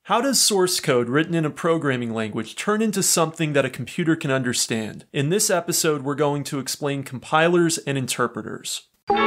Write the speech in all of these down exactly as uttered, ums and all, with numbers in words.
How does source code written in a programming language turn into something that a computer can understand? In this episode, we're going to explain compilers and interpreters.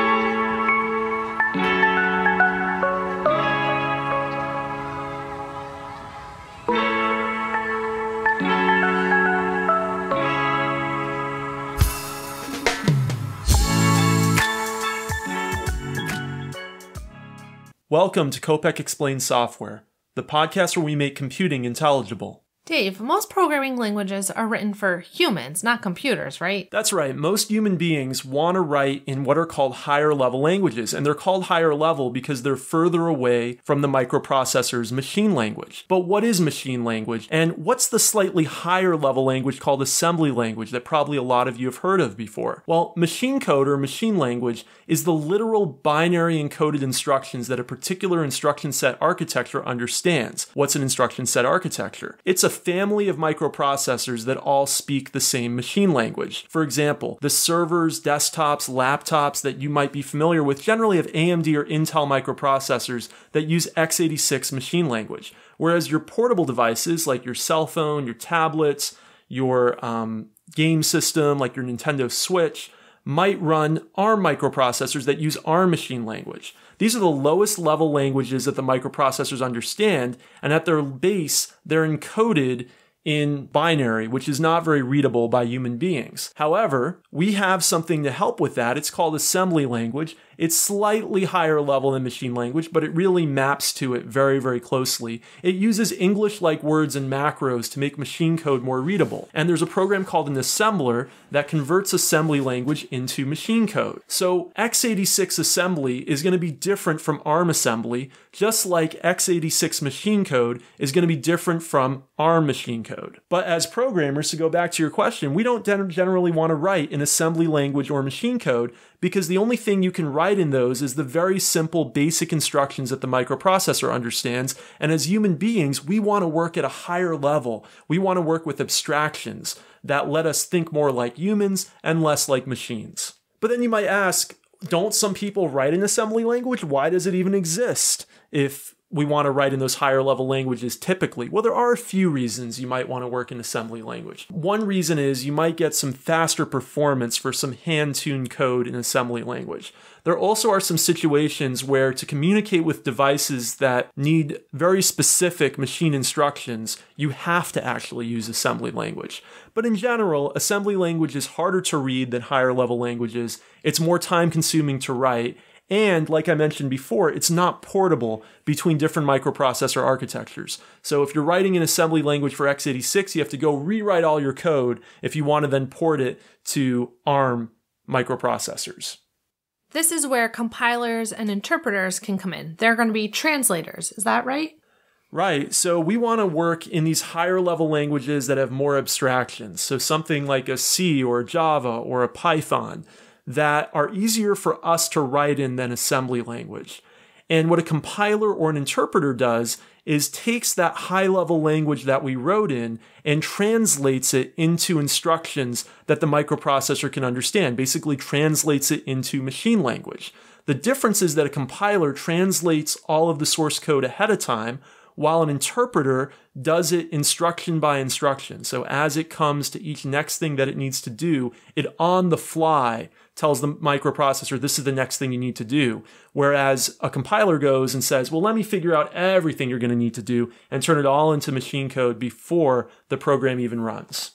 Welcome to Kopek Explains Software, the podcast where we make computing intelligible. Dave, most programming languages are written for humans, not computers, right? That's right. Most human beings want to write in what are called higher level languages, and they're called higher level because they're further away from the microprocessor's machine language. But what is machine language, and what's the slightly higher level language called assembly language that probably a lot of you have heard of before? Well, machine code or machine language is the literal binary encoded instructions that a particular instruction set architecture understands. What's an instruction set architecture? It's a family of microprocessors that all speak the same machine language. For example, the servers, desktops, laptops that you might be familiar with generally have A M D or Intel microprocessors that use x eighty-six machine language, whereas your portable devices like your cell phone, your tablets, your um, game system like your Nintendo Switch might run ARM microprocessors that use ARM machine language. These are the lowest level languages that the microprocessors understand, and at their base, they're encoded in binary, which is not very readable by human beings. However, we have something to help with that. It's called assembly language. It's slightly higher level than machine language, but it really maps to it very, very closely. It uses English-like words and macros to make machine code more readable. And there's a program called an assembler that converts assembly language into machine code. So x eighty-six assembly is going to be different from ARM assembly, just like x eighty-six machine code is going to be different from ARM machine code. But as programmers, to go back to your question, we don't generally want to write in assembly language or machine code because the only thing you can write in those is the very simple basic instructions that the microprocessor understands. And as human beings, we want to work at a higher level. We want to work with abstractions that let us think more like humans and less like machines. But then you might ask, don't some people write in assembly language? Why does it even exist if we want to write in those higher level languages typically? Well, there are a few reasons you might want to work in assembly language. One reason is you might get some faster performance for some hand-tuned code in assembly language. There also are some situations where to communicate with devices that need very specific machine instructions, you have to actually use assembly language. But in general, assembly language is harder to read than higher level languages. It's more time consuming to write. And like I mentioned before, it's not portable between different microprocessor architectures. So if you're writing in assembly language for x eighty-six, you have to go rewrite all your code if you want to then port it to ARM microprocessors. This is where compilers and interpreters can come in. They're going to be translators. Is that right? Right. So we want to work in these higher level languages that have more abstractions. So something like a C or a Java or a Python that are easier for us to write in than assembly language. And what a compiler or an interpreter does is takes that high-level language that we wrote in and translates it into instructions that the microprocessor can understand, basically translates it into machine language. The difference is that a compiler translates all of the source code ahead of time, while an interpreter does it instruction by instruction. So as it comes to each next thing that it needs to do, it on the fly tells the microprocessor, this is the next thing you need to do. Whereas a compiler goes and says, well, let me figure out everything you're going to need to do and turn it all into machine code before the program even runs.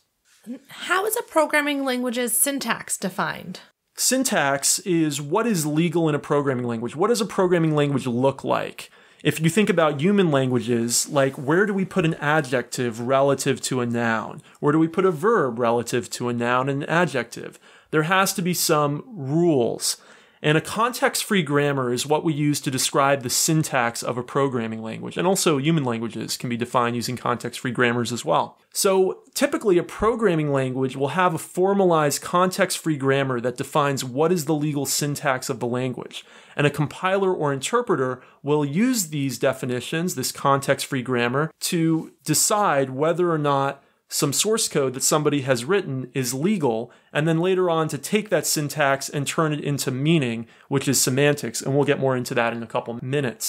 How is a programming language's syntax defined? Syntax is what is legal in a programming language. What does a programming language look like? If you think about human languages, like where do we put an adjective relative to a noun? Where do we put a verb relative to a noun and an adjective? There has to be some rules. And a context-free grammar is what we use to describe the syntax of a programming language. And also human languages can be defined using context-free grammars as well. So typically a programming language will have a formalized context-free grammar that defines what is the legal syntax of the language. And a compiler or interpreter will use these definitions, this context-free grammar, to decide whether or not some source code that somebody has written is legal, and then later on to take that syntax and turn it into meaning, which is semantics, and we'll get more into that in a couple minutes.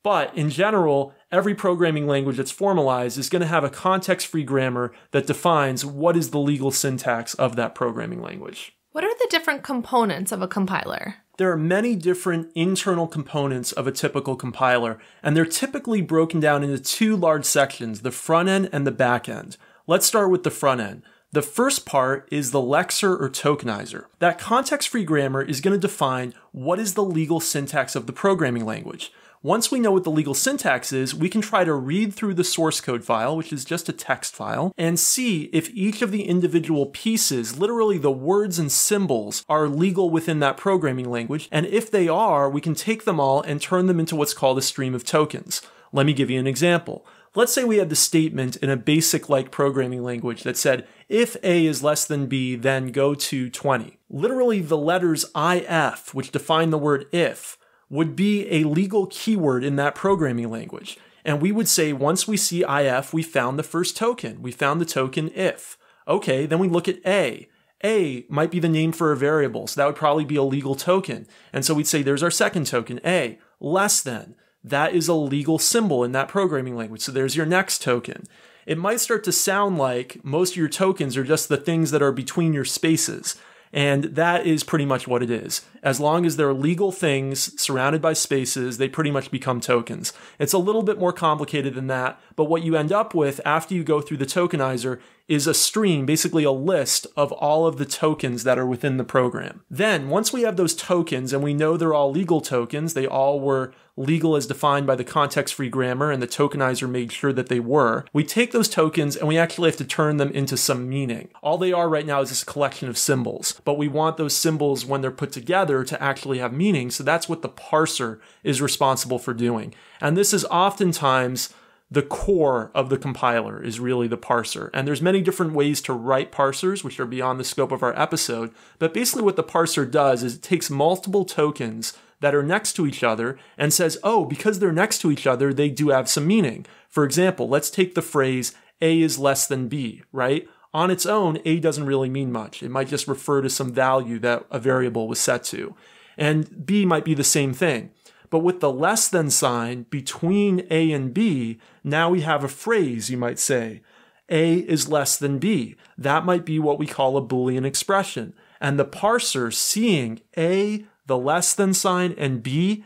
But in general, every programming language that's formalized is going to have a context-free grammar that defines what is the legal syntax of that programming language. What are the different components of a compiler? There are many different internal components of a typical compiler, and they're typically broken down into two large sections, the front end and the back end. Let's start with the front end. The first part is the lexer or tokenizer. That context-free grammar is going to define what is the legal syntax of the programming language. Once we know what the legal syntax is, we can try to read through the source code file, which is just a text file, and see if each of the individual pieces, literally the words and symbols, are legal within that programming language. And if they are, we can take them all and turn them into what's called a stream of tokens. Let me give you an example. Let's say we had the statement in a basic-like programming language that said, if A is less than B, then go to twenty. Literally, the letters I F, which define the word if, would be a legal keyword in that programming language. And we would say, once we see I F, we found the first token. We found the token if. Okay, then we look at A. A might be the name for a variable, so that would probably be a legal token. And so we'd say, there's our second token, A, less than. That is a legal symbol in that programming language. So there's your next token. It might start to sound like most of your tokens are just the things that are between your spaces. And that is pretty much what it is. As long as they're legal things surrounded by spaces, they pretty much become tokens. It's a little bit more complicated than that, but what you end up with after you go through the tokenizer is a stream, basically a list of all of the tokens that are within the program. Then, once we have those tokens and we know they're all legal tokens, they all were legal as defined by the context-free grammar, and the tokenizer made sure that they were, we take those tokens and we actually have to turn them into some meaning. All they are right now is this collection of symbols, but we want those symbols, when they're put together, to actually have meaning, so that's what the parser is responsible for doing. And this is oftentimes the core of the compiler, is really the parser. And there's many different ways to write parsers, which are beyond the scope of our episode, but basically what the parser does is it takes multiple tokens that are next to each other and says, oh, because they're next to each other, they do have some meaning. For example, let's take the phrase A is less than B, right? On its own, A doesn't really mean much. It might just refer to some value that a variable was set to. And B might be the same thing. But with the less than sign between A and B, now we have a phrase, you might say. A is less than B. That might be what we call a Boolean expression. And the parser, seeing A, the less than sign, and B,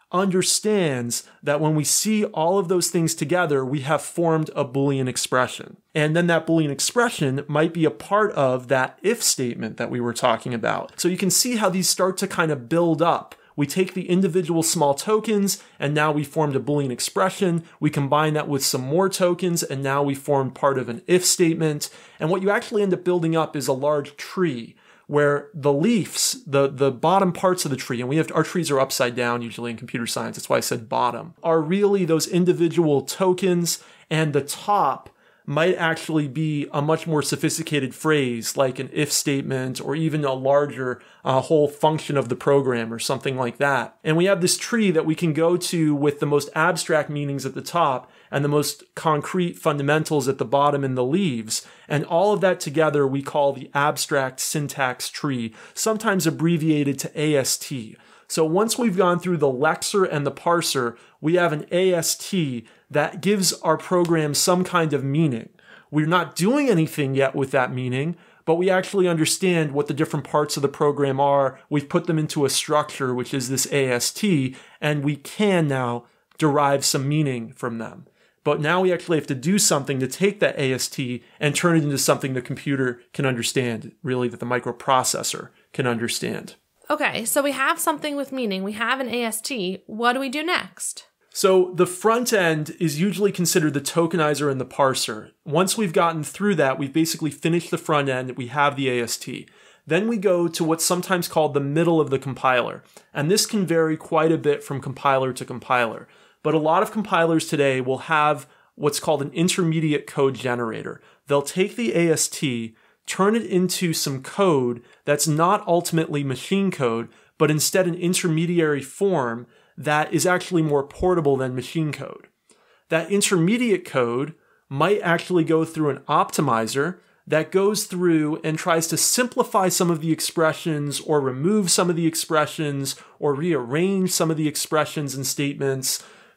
understands that when we see all of those things together, we have formed a Boolean expression. And then that Boolean expression might be a part of that if statement that we were talking about. So you can see how these start to kind of build up. We take the individual small tokens, and now we formed a Boolean expression. We combine that with some more tokens, and now we formed part of an if statement. And what you actually end up building up is a large tree, where the leaves, the, the bottom parts of the tree, and we have, our trees are upside down usually in computer science, that's why I said bottom, are really those individual tokens, and the top might actually be a much more sophisticated phrase like an if statement, or even a larger uh, whole function of the program or something like that. And we have this tree that we can go to with the most abstract meanings at the top and the most concrete fundamentals at the bottom in the leaves. And all of that together we call the abstract syntax tree, sometimes abbreviated to A S T. So once we've gone through the lexer and the parser, we have an A S T that gives our program some kind of meaning. We're not doing anything yet with that meaning, but we actually understand what the different parts of the program are. We've put them into a structure, which is this A S T, and we can now derive some meaning from them. But now we actually have to do something to take that A S T and turn it into something the computer can understand, really that the microprocessor can understand. Okay, so we have something with meaning. We have an A S T. What do we do next? So the front end is usually considered the tokenizer and the parser. Once we've gotten through that, we've basically finished the front end, we have the A S T. Then we go to what's sometimes called the middle of the compiler. And this can vary quite a bit from compiler to compiler. But a lot of compilers today will have what's called an intermediate code generator. They'll take the A S T, turn it into some code that's not ultimately machine code, but instead an intermediary form that is actually more portable than machine code. That intermediate code might actually go through an optimizer that goes through and tries to simplify some of the expressions or remove some of the expressions or rearrange some of the expressions and statements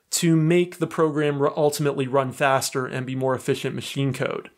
to make the program ultimately run faster and be more efficient machine code.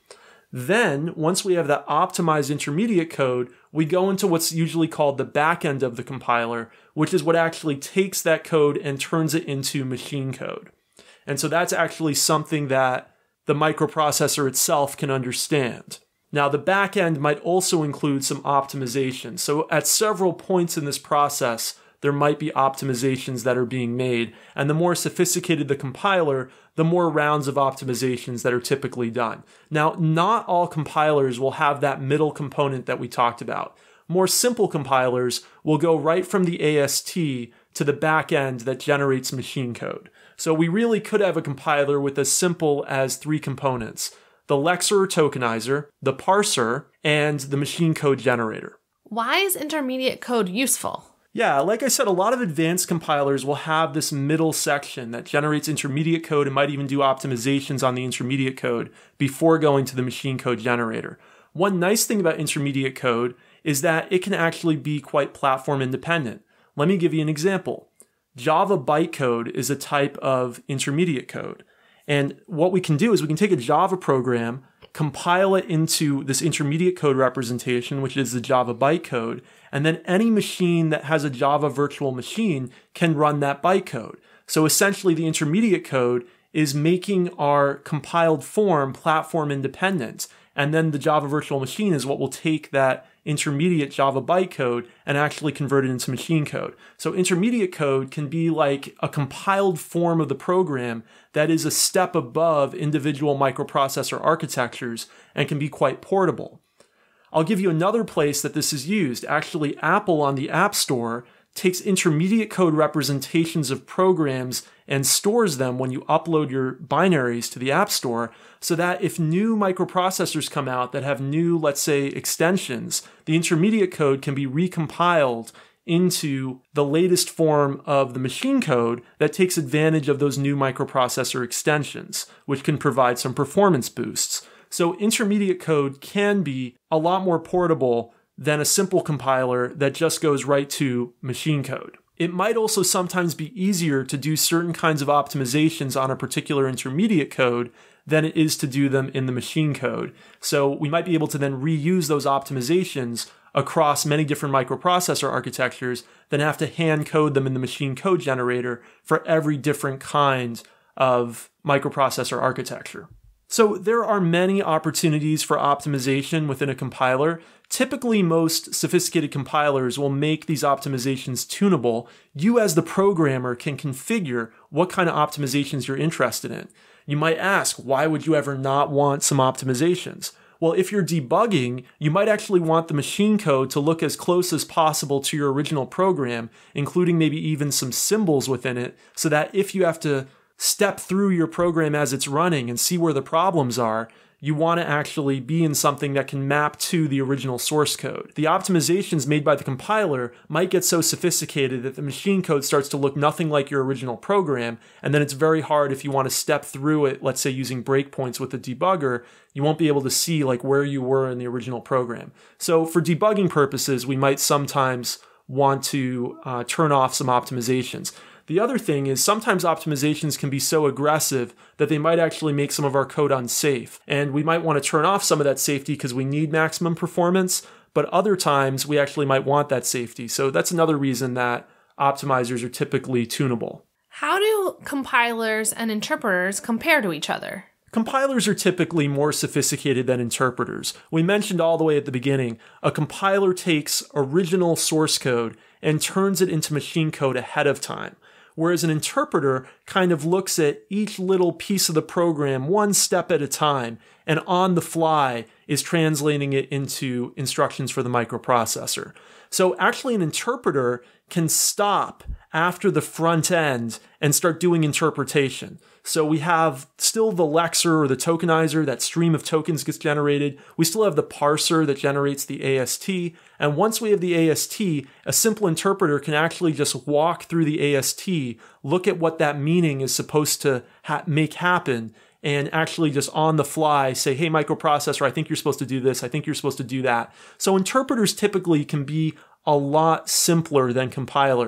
Then, once we have that optimized intermediate code, we go into what's usually called the back end of the compiler, which is what actually takes that code and turns it into machine code. And so that's actually something that the microprocessor itself can understand. Now, the back end might also include some optimization. So at several points in this process, there might be optimizations that are being made. And the more sophisticated the compiler, the more rounds of optimizations that are typically done. Now, not all compilers will have that middle component that we talked about. More simple compilers will go right from the A S T to the back end that generates machine code. So we really could have a compiler with as simple as three components: the lexer or tokenizer, the parser, and the machine code generator. Why is intermediate code useful? Yeah, like I said, a lot of advanced compilers will have this middle section that generates intermediate code and might even do optimizations on the intermediate code before going to the machine code generator. One nice thing about intermediate code is that it can actually be quite platform independent. Let me give you an example. Java bytecode is a type of intermediate code. And what we can do is we can take a Java program, compile it into this intermediate code representation, which is the Java bytecode, and then any machine that has a Java virtual machine can run that bytecode. So essentially the intermediate code is making our compiled form platform independent, and then the Java virtual machine is what will take that intermediate Java bytecode and actually convert it into machine code. So intermediate code can be like a compiled form of the program that is a step above individual microprocessor architectures and can be quite portable. I'll give you another place that this is used. Actually, Apple on the App Store takes intermediate code representations of programs and stores them when you upload your binaries to the App Store, so that if new microprocessors come out that have new, let's say, extensions, the intermediate code can be recompiled into the latest form of the machine code that takes advantage of those new microprocessor extensions, which can provide some performance boosts. So intermediate code can be a lot more portable than a simple compiler that just goes right to machine code. It might also sometimes be easier to do certain kinds of optimizations on a particular intermediate code than it is to do them in the machine code. So we might be able to then reuse those optimizations across many different microprocessor architectures than have to hand code them in the machine code generator for every different kind of microprocessor architecture. So there are many opportunities for optimization within a compiler. Typically, most sophisticated compilers will make these optimizations tunable. You as the programmer can configure what kind of optimizations you're interested in. You might ask, why would you ever not want some optimizations? Well, if you're debugging, you might actually want the machine code to look as close as possible to your original program, including maybe even some symbols within it, so that if you have to step through your program as it's running and see where the problems are, you want to actually be in something that can map to the original source code. The optimizations made by the compiler might get so sophisticated that the machine code starts to look nothing like your original program, and then it's very hard if you want to step through it, let's say using breakpoints with the debugger, you won't be able to see like where you were in the original program. So for debugging purposes, we might sometimes want to uh, turn off some optimizations. The other thing is sometimes optimizations can be so aggressive that they might actually make some of our code unsafe. And we might want to turn off some of that safety because we need maximum performance, but other times we actually might want that safety. So that's another reason that optimizers are typically tunable. How do compilers and interpreters compare to each other? Compilers are typically more sophisticated than interpreters. We mentioned all the way at the beginning, a compiler takes original source code and turns it into machine code ahead of time. Whereas an interpreter kind of looks at each little piece of the program one step at a time and on the fly is translating it into instructions for the microprocessor. So actually an interpreter can stop after the front end and start doing interpretation. So we have still the lexer or the tokenizer, that stream of tokens gets generated. We still have the parser that generates the A S T. And once we have the A S T, a simple interpreter can actually just walk through the A S T, look at what that meaning is supposed to ha- make happen, and actually just on the fly say, hey, microprocessor, I think you're supposed to do this. I think you're supposed to do that. So interpreters typically can be a lot simpler than compilers.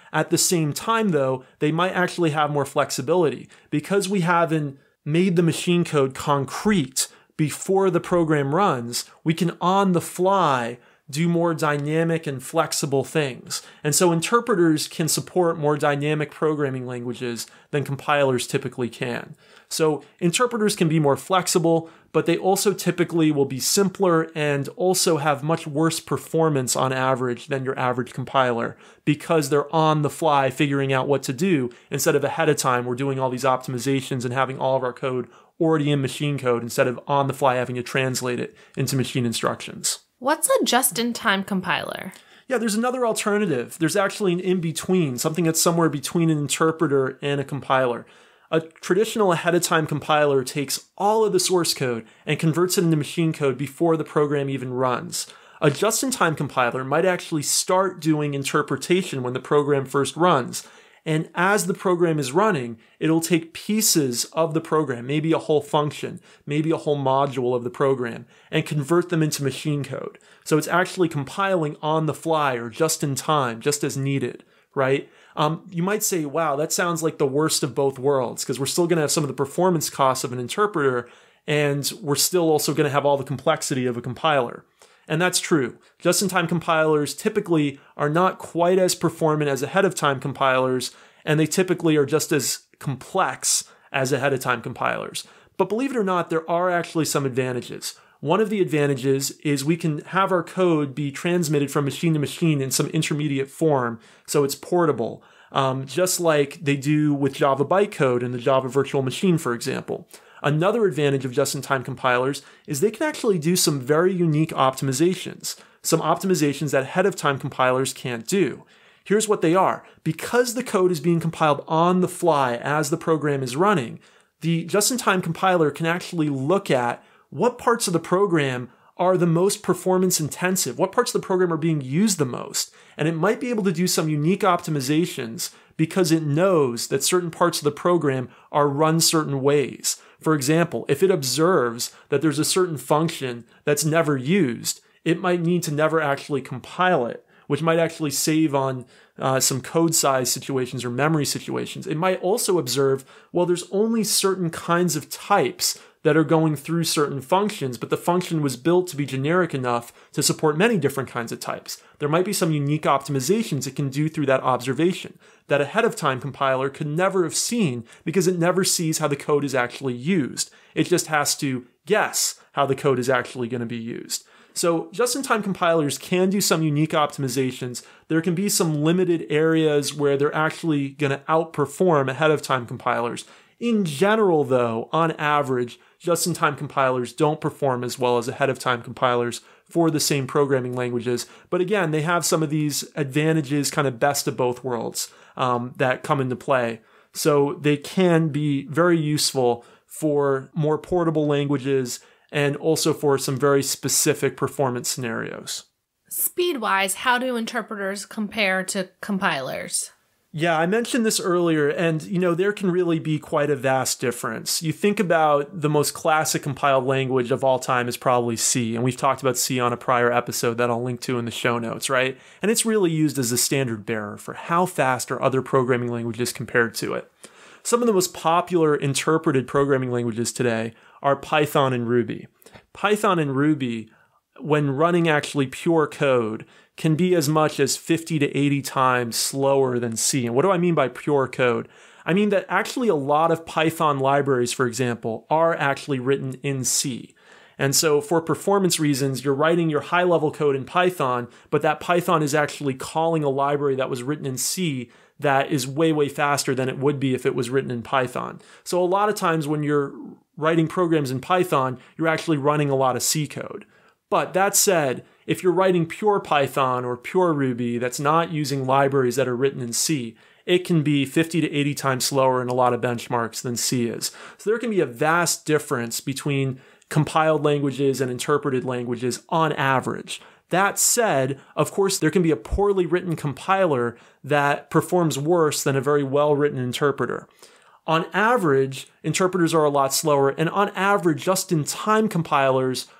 At the same time, though, they might actually have more flexibility. Because we haven't made the machine code concrete before the program runs, we can on the fly do more dynamic and flexible things. And so interpreters can support more dynamic programming languages than compilers typically can. So interpreters can be more flexible, but they also typically will be simpler and also have much worse performance on average than your average compiler because they're on the fly figuring out what to do instead of ahead of time we're doing all these optimizations and having all of our code already in machine code instead of on the fly having to translate it into machine instructions. What's a just-in-time compiler? Yeah, there's another alternative. There's actually an in-between, something that's somewhere between an interpreter and a compiler. A traditional ahead-of-time compiler takes all of the source code and converts it into machine code before the program even runs. A just-in-time compiler might actually start doing interpretation when the program first runs. And as the program is running, it'll take pieces of the program, maybe a whole function, maybe a whole module of the program, and convert them into machine code. So it's actually compiling on the fly or just in time, just as needed, right? Um, you might say, wow, that sounds like the worst of both worlds, because we're still going to have some of the performance costs of an interpreter, and we're still also going to have all the complexity of a compiler. And that's true. Just-in-time compilers typically are not quite as performant as ahead-of-time compilers, and they typically are just as complex as ahead-of-time compilers. But believe it or not, there are actually some advantages. One of the advantages is we can have our code be transmitted from machine to machine in some intermediate form, so it's portable, um, just like they do with Java bytecode in the Java virtual machine, for example. Another advantage of just-in-time compilers is they can actually do some very unique optimizations, some optimizations that ahead-of-time compilers can't do. Here's what they are. Because the code is being compiled on the fly as the program is running, the just-in-time compiler can actually look at what parts of the program are the most performance intensive, what parts of the program are being used the most, and it might be able to do some unique optimizations because it knows that certain parts of the program are run certain ways. For example, if it observes that there's a certain function that's never used, it might need to never actually compile it, which might actually save on uh, some code size situations or memory situations. It might also observe, well, there's only certain kinds of types that are going through certain functions, but the function was built to be generic enough to support many different kinds of types. There might be some unique optimizations it can do through that observation that ahead-of-time compiler could never have seen because it never sees how the code is actually used. It just has to guess how the code is actually going to be used. So just-in-time compilers can do some unique optimizations. There can be some limited areas where they're actually going to outperform ahead-of-time compilers. In general, though, on average, just-in-time compilers don't perform as well as ahead-of-time compilers for the same programming languages. But again, they have some of these advantages, kind of best of both worlds, um, that come into play. So they can be very useful for more portable languages and also for some very specific performance scenarios. Speed-wise, how do interpreters compare to compilers? Yeah, I mentioned this earlier, and you know, there can really be quite a vast difference. You think about the most classic compiled language of all time is probably C, and we've talked about C on a prior episode that I'll link to in the show notes, right? And it's really used as a standard bearer for how fast are other programming languages compared to it. Some of the most popular interpreted programming languages today are Python and Ruby. Python and Ruby, when running actually pure code, can be as much as fifty to eighty times slower than C. And what do I mean by pure code? I mean that actually a lot of Python libraries, for example, are actually written in C. And so for performance reasons, you're writing your high-level code in Python, but that Python is actually calling a library that was written in C that is way, way faster than it would be if it was written in Python. So a lot of times when you're writing programs in Python, you're actually running a lot of C code. But that said, if you're writing pure Python or pure Ruby that's not using libraries that are written in C, it can be fifty to eighty times slower in a lot of benchmarks than C is. So there can be a vast difference between compiled languages and interpreted languages on average. That said, of course, there can be a poorly written compiler that performs worse than a very well-written interpreter. On average, interpreters are a lot slower, and on average, just-in-time compilers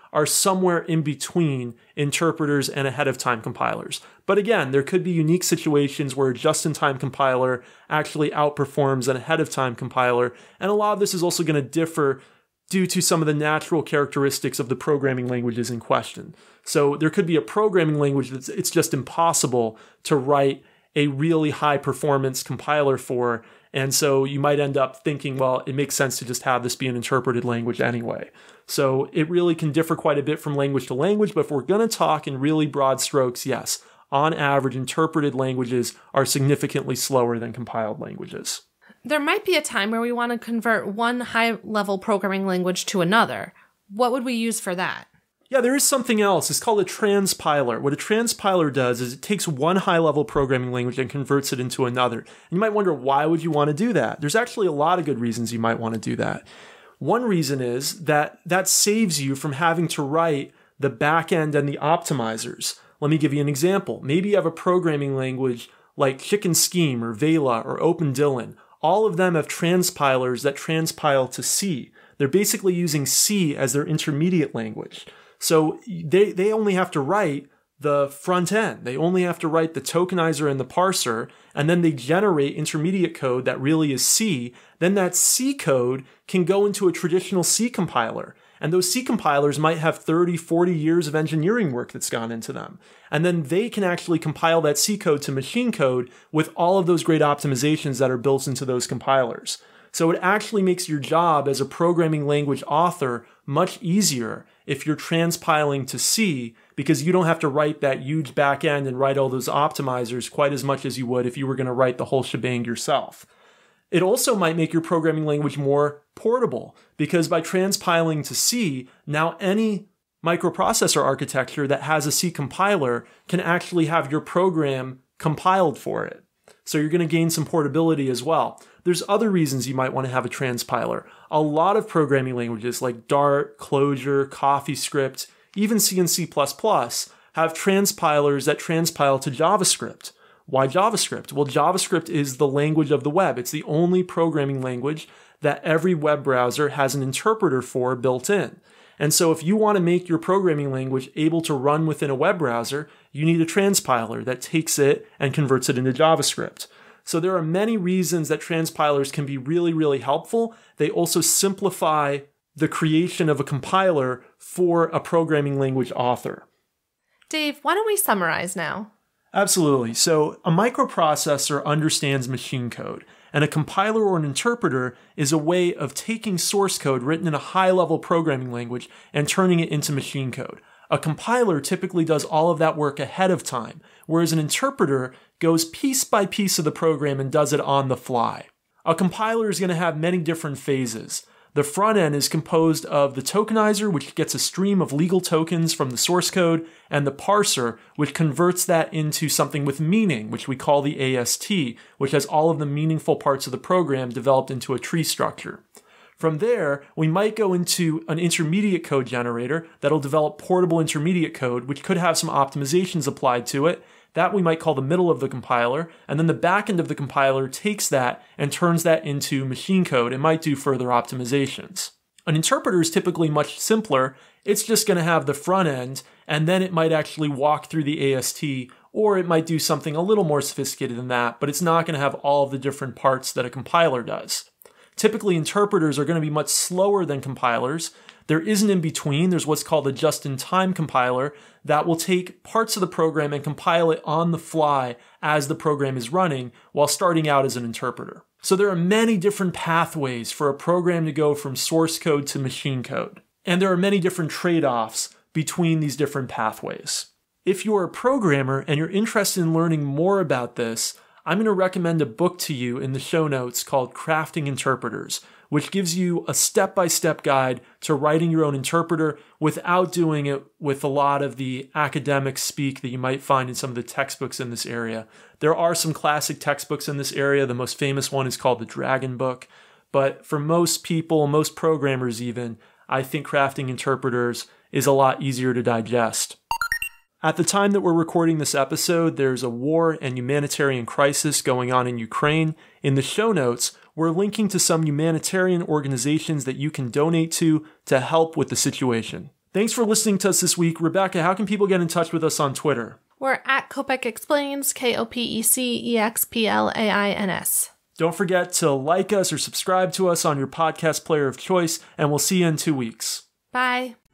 are somewhere in between interpreters and ahead-of-time compilers. But again, there could be unique situations where a just-in-time compiler actually outperforms an ahead-of-time compiler, and a lot of this is also going to differ due to some of the natural characteristics of the programming languages in question. So there could be a programming language that's it's just impossible to write a really high-performance compiler for, and so you might end up thinking, well, it makes sense to just have this be an interpreted language anyway. So it really can differ quite a bit from language to language, but if we're going to talk in really broad strokes, yes, on average, interpreted languages are significantly slower than compiled languages. There might be a time where we want to convert one high-level programming language to another. What would we use for that? Yeah, there is something else. It's called a transpiler. What a transpiler does is it takes one high-level programming language and converts it into another. And you might wonder, why would you want to do that? There's actually a lot of good reasons you might want to do that. One reason is that that saves you from having to write the backend and the optimizers. Let me give you an example. Maybe you have a programming language like Chicken Scheme or Vela or OpenDylan. All of them have transpilers that transpile to C. They're basically using C as their intermediate language. So they, they only have to write the front end. They only have to write the tokenizer and the parser, and then they generate intermediate code that really is C. Then that C code can go into a traditional C compiler. And those C compilers might have thirty, forty years of engineering work that's gone into them. And then they can actually compile that C code to machine code with all of those great optimizations that are built into those compilers. So it actually makes your job as a programming language author much easier if you're transpiling to C, because you don't have to write that huge backend and write all those optimizers quite as much as you would if you were going to write the whole shebang yourself. It also might make your programming language more portable, because by transpiling to C, now any microprocessor architecture that has a C compiler can actually have your program compiled for it. So you're going to gain some portability as well. There's other reasons you might want to have a transpiler. A lot of programming languages like Dart, Clojure, CoffeeScript, even C and C plus plus have transpilers that transpile to JavaScript. Why JavaScript? Well, JavaScript is the language of the web. It's the only programming language that every web browser has an interpreter for built in. And so if you want to make your programming language able to run within a web browser, you need a transpiler that takes it and converts it into JavaScript. So there are many reasons that transpilers can be really, really helpful. They also simplify the creation of a compiler for a programming language author. Dave, why don't we summarize now? Absolutely. So a microprocessor understands machine code, and a compiler or an interpreter is a way of taking source code written in a high-level programming language and turning it into machine code. A compiler typically does all of that work ahead of time, whereas an interpreter goes piece by piece of the program and does it on the fly. A compiler is going to have many different phases. The front end is composed of the tokenizer, which gets a stream of legal tokens from the source code, and the parser, which converts that into something with meaning, which we call the A S T, which has all of the meaningful parts of the program developed into a tree structure. From there, we might go into an intermediate code generator that'll develop portable intermediate code, which could have some optimizations applied to it. That we might call the middle of the compiler, and then the back end of the compiler takes that and turns that into machine code and might do further optimizations. An interpreter is typically much simpler. It's just going to have the front end, and then it might actually walk through the A S T, or it might do something a little more sophisticated than that, but it's not going to have all of the different parts that a compiler does. Typically, interpreters are going to be much slower than compilers. There is an in-between. There's what's called a just-in-time compiler that will take parts of the program and compile it on the fly as the program is running while starting out as an interpreter. So there are many different pathways for a program to go from source code to machine code. And there are many different trade-offs between these different pathways. If you're a programmer and you're interested in learning more about this, I'm going to recommend a book to you in the show notes called Crafting Interpreters, which gives you a step-by-step guide to writing your own interpreter without doing it with a lot of the academic speak that you might find in some of the textbooks in this area. There are some classic textbooks in this area. The most famous one is called the Dragon Book. But for most people, most programmers even, I think Crafting Interpreters is a lot easier to digest. At the time that we're recording this episode, there's a war and humanitarian crisis going on in Ukraine. In the show notes, we're linking to some humanitarian organizations that you can donate to to help with the situation. Thanks for listening to us this week. Rebecca, how can people get in touch with us on Twitter? We're at Kopec Explains, K O P E C E X P L A I N S. Don't forget to like us or subscribe to us on your podcast player of choice, and we'll see you in two weeks. Bye.